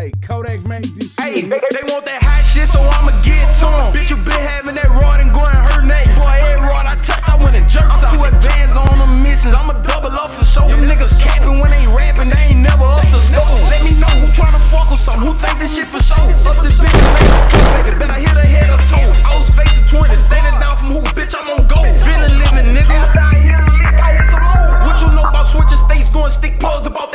Hey, Kodak made this shit. Hey, they want that hot shit, so I'ma get to 'em. Bitch, you been having that rod and going her neck. Boy, every rod I touched, I went and jerked. I'm too advanced on them missions. I'ma double up for show. Them niggas capping when they rapping, they ain't never up the scope. Let me know who tryna fuck with something, who think this shit for show. Up this bitch, bet I hit her head or toe. I was facing 20, standing down from who, bitch, I'm on go. Feeling living, nigga. I hit some more. What you know about switching states, going stick pose about